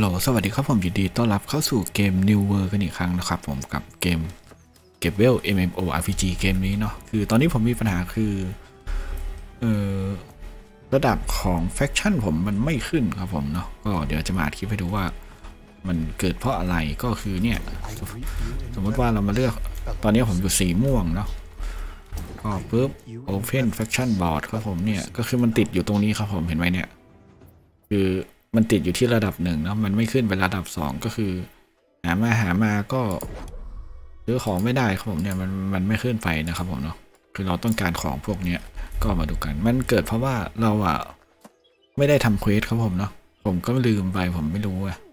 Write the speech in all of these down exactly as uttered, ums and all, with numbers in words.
ฮัลโหลสวัสดีครับผมยินดีต้อนรับเข้าสู่เกม New World กันอีกครั้งนะครับผมกับเกมเก็บเวล เอ็ม เอ็ม โอ อาร์ พี จี เกมนี้เนาะคือตอนนี้ผมมีปัญหาคือเอ่อระดับของแฟคชั่นผมมันไม่ขึ้นครับผมเนาะก็เดี๋ยวจะมาอัดคลิปให้ดูว่ามันเกิดเพราะอะไรก็คือเนี่ยสมมติว่าเรามาเลือกตอนนี้ผมอยู่สีม่วงเนาะก็ปุ๊บ Open Faction Board ครับผมเนี่ยก็คือมันติดอยู่ตรงนี้ครับผมเห็นไหมเนี่ยคือมันติดอยู่ที่ระดับหนึ่งเนาะมันไม่ขึ้นเป็นระดับสองก็คือหามาหามาก็ซื้อของไม่ได้ครับผมเนี่ยมันมันไม่ขึ้นไปนะครับผมเนาะคือเราต้องการของพวกเนี้ยก็มาดูกันมันเกิดเพราะว่าเราอะไม่ได้ทำเควสครับผมเนาะผมก็ลืมไปผมไม่รู้อะ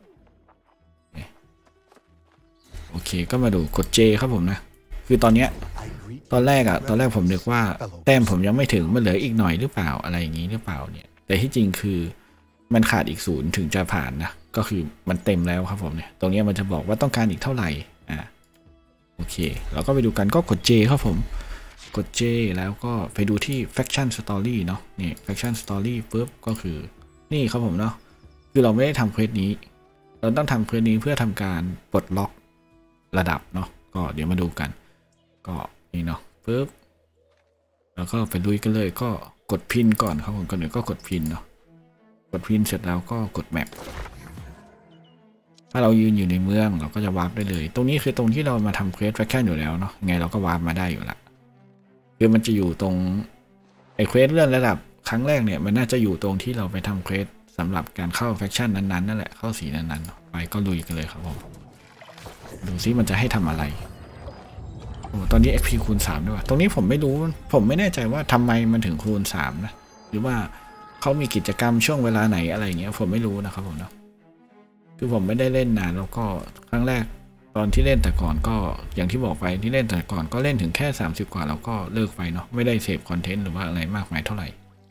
โอเคก็มาดูกด J ครับผมนะคือตอนเนี้ยตอนแรกอะตอนแรกผมนึกว่าแต้มผมยังไม่ถึงมันเหลืออีกหน่อยหรือเปล่าอะไรอย่างนี้หรือเปล่าเนี่ยแต่ที่จริงคือมันขาดอีกศูนย์ถึงจะผ่านนะก็คือมันเต็มแล้วครับผมเนี่ยตรงนี้มันจะบอกว่าต้องการอีกเท่าไหร่อ่าโอเคเราก็ไปดูกันก็กด J ครับผมกด J แล้วก็ไปดูที่ Faction Story เนาะนี่ Faction Story ปุ๊บก็คือนี่ครับผมเนาะคือเราไม่ได้ทำเควสนี้เราต้องทำเควสนี้เพื่อทำการปลดล็อกระดับเนาะก็เดี๋ยวมาดูกันก็นี่เนาะปุ๊บแล้วก็ไปลุยกันเลยก็กดพินก่อนครับผมก่อนอื่นก็กดพินเนาะกดพินเสร็จแล้วก็กดแมปถ้าเรายืนอยู่ในเมืองเราก็จะวาร์ปได้เลยตรงนี้คือตรงที่เรามาทำเควสแฟคชั่นอยู่แล้วเนาะไงเราก็วาร์ปมาได้อยู่ละคือมันจะอยู่ตรงไอเควสเลื่อนระดับครั้งแรกเนี่ยมันน่าจะอยู่ตรงที่เราไปทำเควสสำหรับการเข้าแฟคชั่นนั้นๆนั่นแหละเข้าสีนั้นๆไปก็ลุยกันเลยครับผมดูซิมันจะให้ทำอะไรโอ้ตอนนี้ เอ็ก พี คูณสามด้วยตรงนี้ผมไม่รู้ผมไม่แน่ใจว่าทำไมมันถึงคูณสามนะหรือว่าเขามีกิจกรรมช่วงเวลาไหนอะไรเงี้ยผมไม่รู้นะครับผมเนาะคือผมไม่ได้เล่นนานแล้วก็ครั้งแรกตอนที่เล่นแต่ก่อนก็อย่างที่บอกไปที่เล่นแต่ก่อนก็เล่นถึงแค่สามสิบกว่าแล้วก็เลิกไปเนาะไม่ได้เสพคอนเทนต์หรือว่าอะไรมากมายเท่าไหร่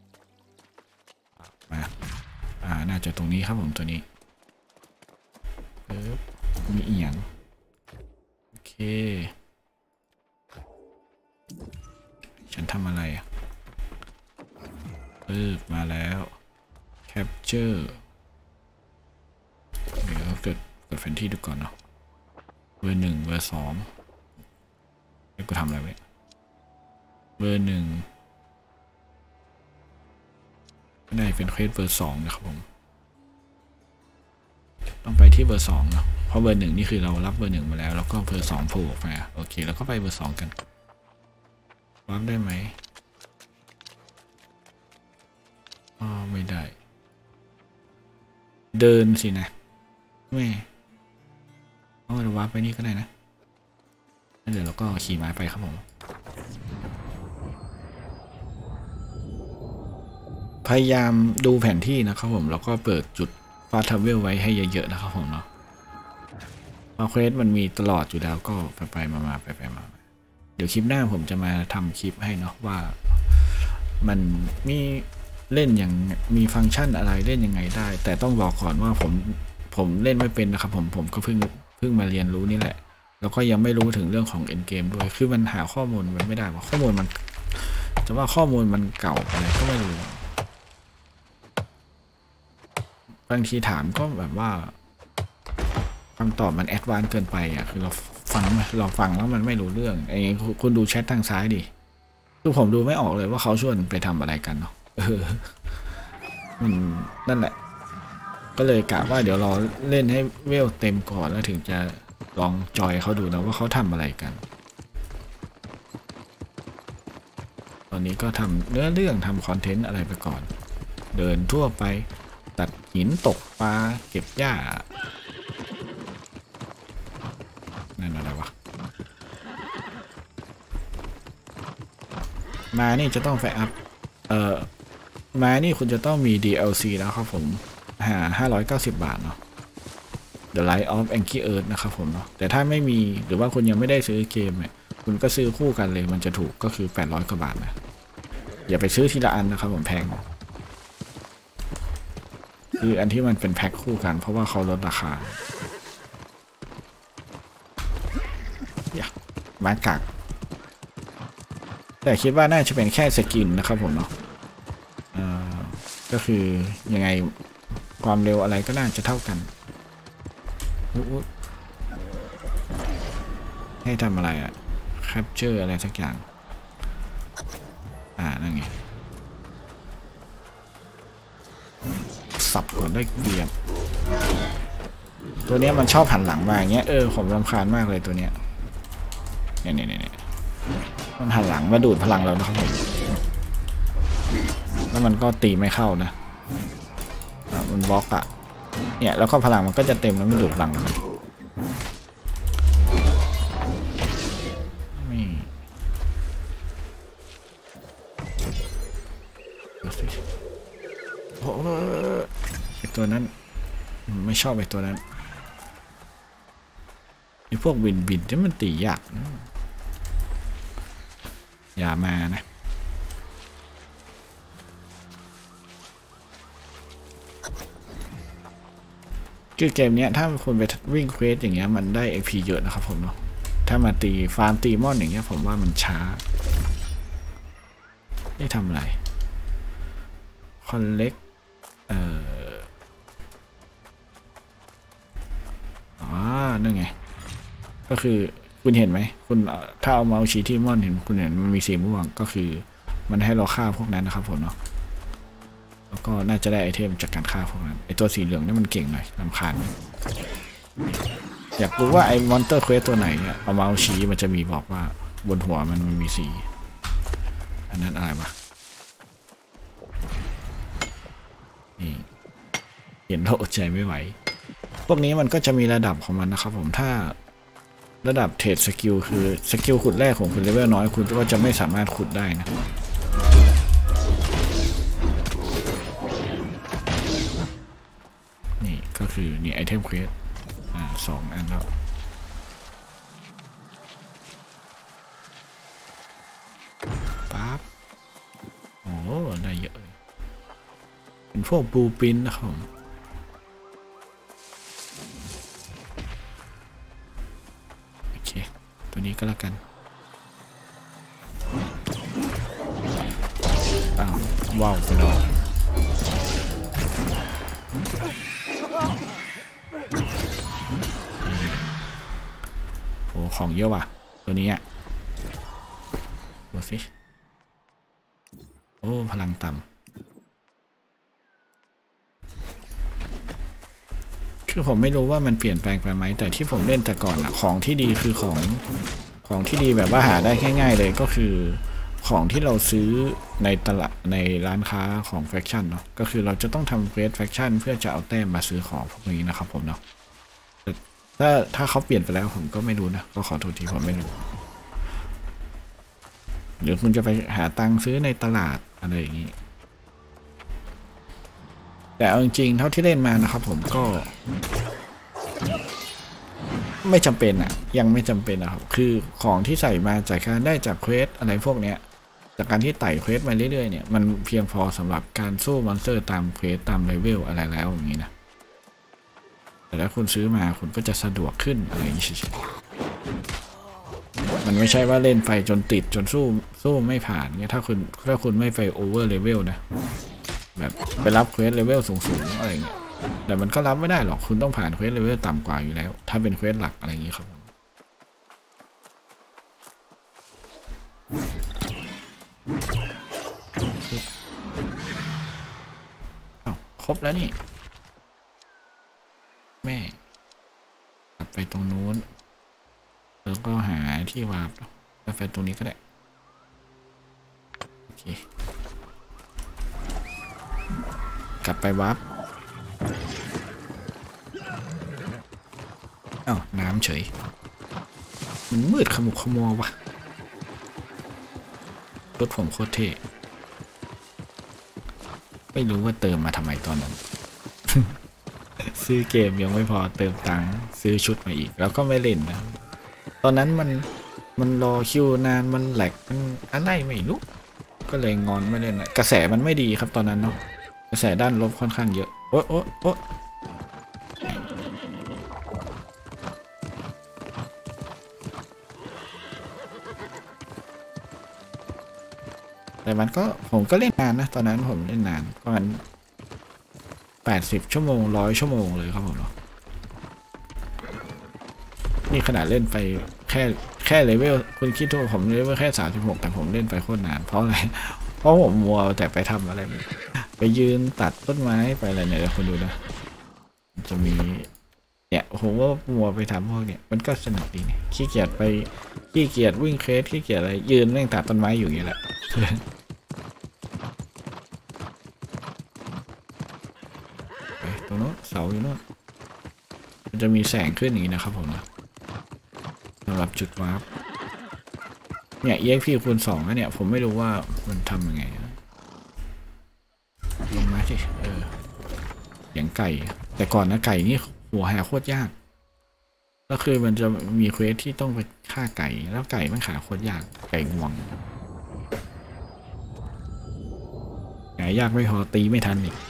มาอ่าน่าจะตรงนี้ครับผมตัวนี้เออมีอีกอย่างโอเคฉันทำอะไรอ่ะปึ๊บมาแล้ว capture เดี๋ยวเกิดเกิดแผนที่ดูก่อนเนาะเบอร์หนึ่งเบอร์สองไอ้กูทำอะไรไว้เบอร์หนึ่งไม่ได้เป็นเควสเบอร์สองนะครับผมต้องไปที่เบอร์สองเนาะเพราะเบอร์หนึ่งนี่คือเรารับเบอร์หนึ่งมาแล้วแล้วก็เบอร์สองโผล่ออกมาโอเคแล้วก็ไปเบอร์สองกันวาร์ปได้ไหมอ๋อไม่ได้เดินสินะไม่เอาเราวาร์ปไปนี่ก็ได้นะเดี๋ยวเราก็ขี่ม้าไปครับผมพยายามดูแผนที่นะครับผมแล้วก็เปิดจุดฟาสต์ทราเวลไว้ให้เยอะๆนะครับผมเนาะเพราะเควสมันมีตลอดอยู่แล้วก็ไปไปมาๆไปไปมาเดี๋ยวคลิปหน้าผมจะมาทำคลิปให้เนาะว่ามันมีเล่นอย่างมีฟังก์ชันอะไรเล่นยังไงได้แต่ต้องบอกก่อนว่าผมผมเล่นไม่เป็นนะครับผมผมก็เพิ่งเพิ่งมาเรียนรู้นี่แหละแล้วก็ยังไม่รู้ถึงเรื่องของเอ็นเกมด้วยคือมันหาข้อมูลมันไม่ได้ว่าข้อมูลมันจะว่าข้อมูลมันเก่าอะไรก็ไม่รู้บางทีถามก็แบบว่าคำตอบมันแอดวานซ์เกินไปอ่ะคือเราฟังเราฟังแล้วมันไม่รู้เรื่องไอ้คุณดูแชททางซ้ายดิคือผมดูไม่ออกเลยว่าเขาชวนไปทำอะไรกันเนาะเออมันนั่นแหละก็เลยกะว่าเดี๋ยวเราเล่นให้เวลเต็มก่อนแล้วถึงจะลองจอยเขาดูนะว่าเขาทำอะไรกันตอนนี้ก็ทำเนื้อเรื่องทำคอนเทนต์อะไรไปก่อนเดินทั่วไปตัดหินตกปลาเก็บหญ้านั่นอะไรวะมานี่จะต้องไฟอัพเอ่อมานี่คุณจะต้องมี ดี แอล ซี แล้วครับผมหาห้าร้อยเก้าสิบบาทเนาะ The Light of Angry Earth นะครับผมเนาะแต่ถ้าไม่มีหรือว่าคุณยังไม่ได้ซื้อเกมเนี่ยคุณก็ซื้อคู่กันเลยมันจะถูกก็คือแปดร้อยกว่าบาทนะอย่าไปซื้อทีละอันนะครับผมแพงคืออันที่มันเป็นแพ็คคู่กันเพราะว่าเขาลดราคาอย่าบ้านกากแต่คิดว่าน่าจะเป็นแค่สกินนะครับผมเนาะก็คือยังไงความเร็วอะไรก็น่าจะเท่ากันให้ทำอะไรอะ capture อะไรสักอย่างอ่านั่นไงสับก่อนได้เปรียบตัวนี้มันชอบหันหลังมาอย่างเงี้ยเออผมรำคาญมากเลยตัวเนี้ยเนี่ยเนี่ยเนี่ยมันหันหลังมาดูดพลังเรานะครับผมแล้วมันก็ตีไม่เข้านะมันบล็อกอะเนี่ยแล้วก็พลังมันก็จะเต็มแล้วมันดูดพลังนี่โอ้ไอตัวนั้นไม่ชอบไอตัวนั้นไอพวกบินบินที่มันตียากอย่ามานะคือเกมนี้ถ้าคุณไปวิ่งเควสอย่างเงี้ยมันได้ เอ็ก พี เยอะนะครับผมเนาะถ้ามาตีฟาร์มตีมอนอย่างเงี้ยผมว่ามันช้าได้ทำอะไรคอนเล็กเอ่ออ๋อนั่นไงก็คือคุณเห็นไหมคุณถ้าเอาเมาส์ชี้ที่มอนเห็นคุณเห็นมันมีสีม่วงก็คือมันให้เราฆ่าพวกนั้นนะครับผมเนาะแล้วก็น่าจะได้ไอเทมจากการฆ่าพวกนั้นไอตัวสีเหลืองนี่มันเก่งหน่อยรำคาญอยากรู้ว่าไอมอนเตอร์เควสตัวไหนเนี่ยเอาเมาส์ชี้มันจะมีบอกว่าบนหัวมันมันมีสีอันนั้นอะไรวะนี่เห็นแล้วอดใจไม่ไหวพวกนี้มันก็จะมีระดับของมันนะครับผมถ้าระดับเทรดสกิลคือสกิลขุดแรกของคุณเลเวลน้อยคุณก็จะไม่สามารถขุดได้นะนี่ก็คือนี่ไอเทมเควสอ่าสองอันแล้วปั๊บโอ้ได้เยอะเลยเป็นพวกบลูปรินท์นะครับผมโอเคตัวนี้ก็แล้วกันอ้าวว้าวไปแล้วโอ้ของเยอะว่ะตัวนี้อ่ะดูสิโอ้พลังต่ำคือผมไม่รู้ว่ามันเปลี่ยนแปลงไปไหมแต่ที่ผมเล่นแต่ก่อนอะของที่ดีคือของของที่ดีแบบว่าหาได้ง่ายๆเลยก็คือของที่เราซื้อในตลาดในร้านค้าของแฟคชั่นเนาะก็คือเราจะต้องทำเควสแฟคชั่นเพื่อจะเอาแต้มมาซื้อของพวกนี้นะครับผมเนาะถ้าถ้าเขาเปลี่ยนไปแล้วผมก็ไม่รู้นะก็ขอโทษทีผมไม่รู้หรือคุณจะไปหาตังค์ซื้อในตลาดอะไรอย่างนี้แต่เอาจริงๆเท่าที่เล่นมานะครับผมก็ไม่จำเป็นอะยังไม่จำเป็นนะครับคือของที่ใส่มาจากการได้จากเควสอะไรพวกเนี้ยจากการที่ไต่เควสมาเรื่อยๆเนี่ยมันเพียงพอสำหรับการสู้มอนสเตอร์ตามเควสตามเลเวลอะไรแล้วอย่างนี้นะแต่ถ้าคุณซื้อมาคุณก็จะสะดวกขึ้นอะไรอย่างนี้เฉยๆมันไม่ใช่ว่าเล่นไปจนติดจนสู้สู้ไม่ผ่านเนี่ยถ้าคุณถ้าคุณไม่ไปโอเวอร์เลเวลนะแบบไปรับเควสเลเวลสูงๆอะไรเงี้ยแต่มันก็รับไม่ได้หรอกคุณต้องผ่านเควสเลเวลต่ำกว่าอยู่แล้วถ้าเป็นเควสหลักอะไรอย่างนี้ครับอ้าวครบแล้วนี่แม่กลับไปตรงนู้นแล้วก็หาที่วาร์ปแล้วไปตรงนี้ก็ได้โอเคกลับไปวาร์ปอ้าวน้ำเฉยมันมืดขมุกขมัววะรถผมโคตรเท่ไม่รู้ว่าเติมมาทำไมตอนนั้น ซื้อเกมยังไม่พอเติมตังค์ซื้อชุดมาอีกแล้วก็ไม่เล่นนะตอนนั้นมันมันรอคิวนานมันแหลกมันอะไรไม่รู้ก็เลยงอนไม่เล่นนะกระแสมันไม่ดีครับตอนนั้นเนาะกระแสด้านลบค่อนข้างเยอะโอ๊ะโอ๊ะโอ๊ะแต่มันก็ผมก็เล่นนานนะตอนนั้นผมเล่นนานประมาณแปดสิบชั่วโมงร้อยชั่วโมงเลยครับผมเนาะนี่ขนาดเล่นไปแค่แค่เลเวลคุณคิดว่าผมเลเวลแค่สามสิบหกแต่ผมเล่นไปโคตรนานเพราะอะไรเพราะผมมัวแต่ไปทำอะไรไปยืนตัดต้นไม้ไปอะไรเนี่ยคุณดูนะจะมีเนี่ยผมว่ามัวไปทำพวกเนี่ยมันก็สนุกดีนี่ขี้เกียจไปขี้เกียจวิ่งเคสขี้เกียจอะไรยืนเล่นตัดต้นไม้อยู่อย่างนี้แหละตรงโน้นเสาอยู่โน้นมันจะมีแสงขึ้นอย่างนี้นะครับผมนะสำหรับจุดวาร์ปเนี่ย อี เอ็กซ์ พี คูณสองแล้วเนี่ยผมไม่รู้ว่ามันทำยังไงลงมาสิเอออย่างไก่แต่ก่อนนะไก่นี่หัวหาโคตรยากก็คือมันจะมีเควสที่ต้องไปฆ่าไก่แล้วไก่มันขาโคตรยากไก่งวงไก่ยากไม่พอตีไม่ทันอีก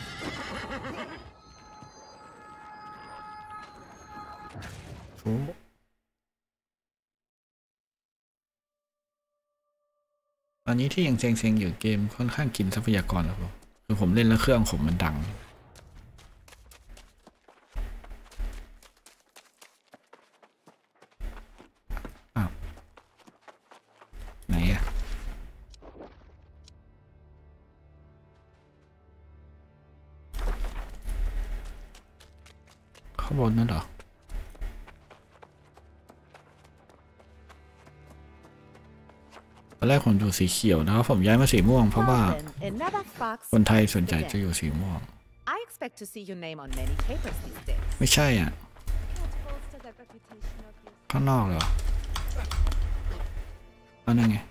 ตอนนี้ที่ยังเซ็งๆอยู่เกมค่อนข้างกินทรัพยากรแล้วผมคือผมเล่นแล้วเครื่องผมมันดังอ้าวไหนอะข้างบนนั่นเหรอตอนแรกผมอยู่สีเขียวนะครับผมย้ายมาสีม่วงเพราะว่าคนไทยส่วนใหญ่จะอยู่สีม่วงไม่ใช่อ่ะข้างนอกเหรออันนั้นไง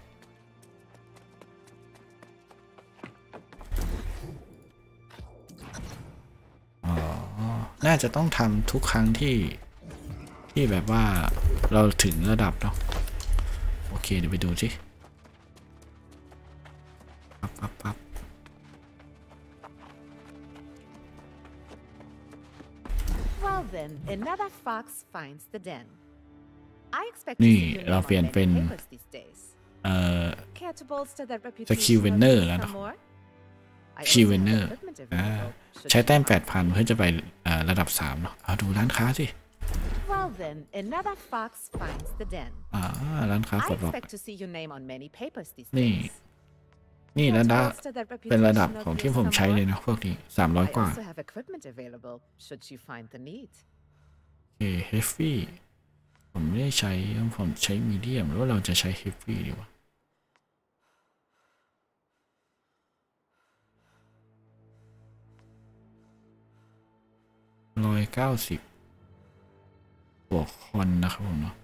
อ๋อน่าจะต้องทำทุกครั้งที่ที่แบบว่าเราถึงระดับเนาะโอเคเดี๋ยวไปดูสิปั๊บปั๊บปั๊บนี่เราเปลี่ยนเป็นเอ่อสกิลเวนเนอร์แล้วเนาะคิวเวนเนอร์ใช้แต้ม แปดพัน เพื่อจะไประดับสามเนาะเอาดูร้านค้าสิอ่าร้านค้าปลดล็อกนี่นี่ระดับเป็นระดับของที่ผมใช้เลยนะพวกนี้สามร้อยกว่าโอเคเฮฟวี่ผมไม่ได้ใช้ผมใช้มีเดียมหรือว่าเราจะใช้เฮฟวี่ดีวะร้อยเก้าสิบบวกคอนนะครับผมเนาะ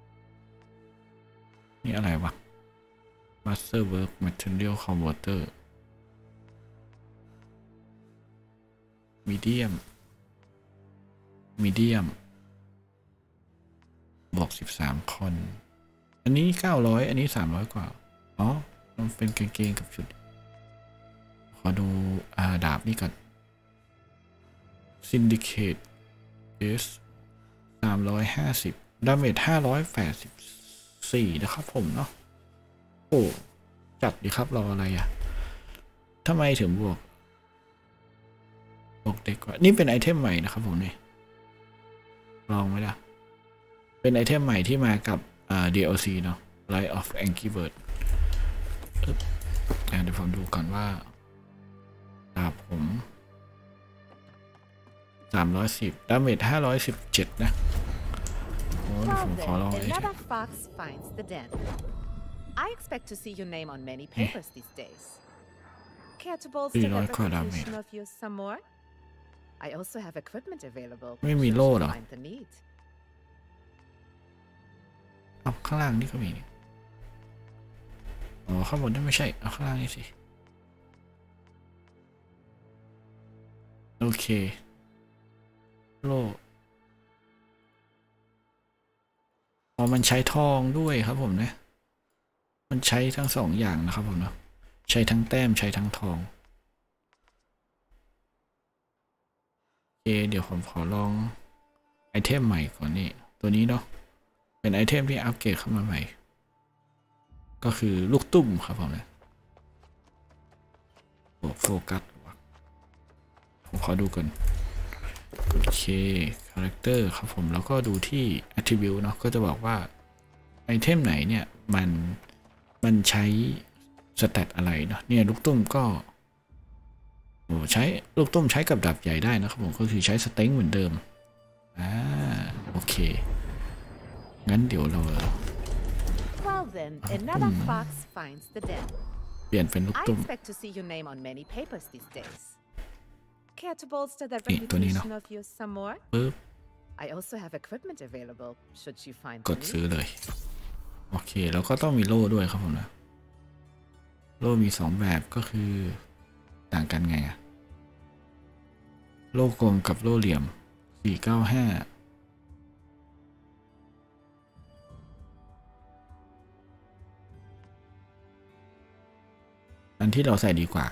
นี่อะไรวะ Masterwork Material Converter Medium Medium บวกสิบสามคอนอันนี้เก้าร้อยอันนี้สามร้อยกว่าอ๋อมันเป็นกางเกงกับชุดขอดูอาดาบนี่ก่อน Syndicate S สามร้อยห้าสิบดาเมจห้าร้อยแปดสิบสี่นะครับผมเนาะโอ้จัดดีครับรออะไรอ่ะทำไมถึงบวกบวกเด็กกว่านี่เป็นไอเทมใหม่นะครับผมนี่ลองไหมล่ะเป็นไอเทมใหม่ที่มากับอ่า ดี แอล ซี เนาะ Light of Angry Bird เดี๋ยวผมดูก่อนว่าดาบผมสามร้อยสิบดาเมจห้าร้อยสิบเจ็ดนะโอ้ผมขอลองไอ้สี่ร้อยกว่าดาเมจไม่มีโล่เหรอเอาข้างล่างนี่ก็มีอ๋อข้างบนนี่ไม่ใช่เอาข้างล่างนี่สิโอเคโล่อ๋อมันใช้ทองด้วยครับผมนะมันใช้ทั้งสองอย่างนะครับผมเนาะใช้ทั้งแต้มใช้ทั้งทองโอเคเดี๋ยวผมขอลองไอเทมใหม่ก่อนนี่ตัวนี้เนาะเป็นไอเทมที่อัปเกรดเข้ามาใหม่ก็คือลูกตุ้มครับผมนะโฟกัสผมขอดูก่อนกดเค character ครับผมแล้วก็ดูที่ attribute เนาะก็จะบอกว่าไอเทมไหนเนี่ยมันมันใช้สเตตอะไรเนาะเนี่ยลูกตุ้มก็โอ้ใช้ลูกตุ้มใช้กับดาบใหญ่ได้นะครับผมก็คือใช้สเต็งเหมือนเดิมอ่าโอเคงั้นเดี๋ยวเรา Well then, another fox finds the den. เปลี่ยนเป็นลูก I ตุ้ม expect to see your name on many papers these days. Care to bolster that นี่ตัวนี้เนาะ reputation of yours some more? ปึ๊บ I also have equipment available, should you find ก the ด need. ซื้อเลยโอเคแล้วก็ต้องมีโล่ด้วยครับผมนะโล่มีสองแบบก็คือต่างกันไงอะโล่กลมกับโล่เหลี่ยมสี่เก้าห้าอันที่เราใส่ดีกว่า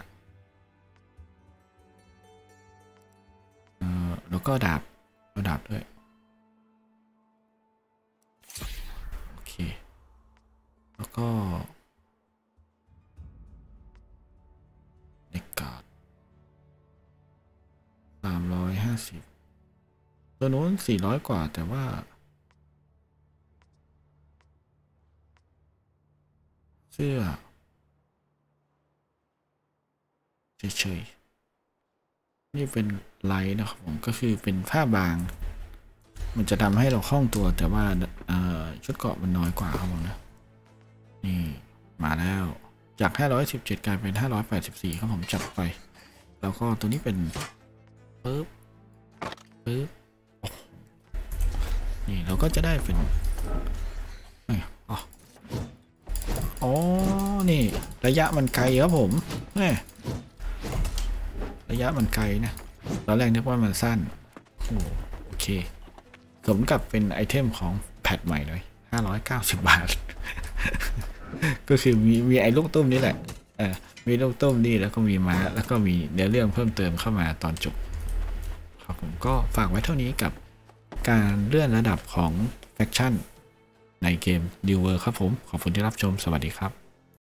เออแล้วก็ดาบเอาดาบด้วยโอเคแล้วก็เน็กการ์ดสามร้อยห้าสิบตัวนู้นสี่ร้อยกว่าแต่ว่าเสื้อเฉยๆนี่เป็นไลท์นะครับผมก็คือเป็นผ้าบางมันจะทำให้เราคล่องตัวแต่ว่าชุดเกราะมันน้อยกว่าครับผมนะนี่มาแล้วจากห้าร้อยสิบเจ็ดกลายเป็นห้าร้อยแปดสิบสี่ครับผมจับไปแล้วก็ตัวนี้เป็นปึ๊บปึ๊บนี่เราก็จะได้เป็นอ๋ออ๋อนี่ระยะมันไกลครับผมนี่ระยะมันไกลนะตอนแรกนึกว่ามันสั้นโอ้โอเคสมกับเป็นไอเทมของแพทใหม่เลยห้าร้อยเก้าสิบบาท ก็คือมีมีไอ้ลูกตุ้มนี่แหละเออมีลูกตุ้มนี่แล้วก็มีม้าแล้วก็มีเนื้อเรื่องเพิ่มเติมเข้ามาตอนจบครับผมก็ฝากไว้เท่านี้กับการเลื่อนระดับของแฟคชั่นในเกม New World ครับผมขอบคุณที่รับชมสวัสดีครับ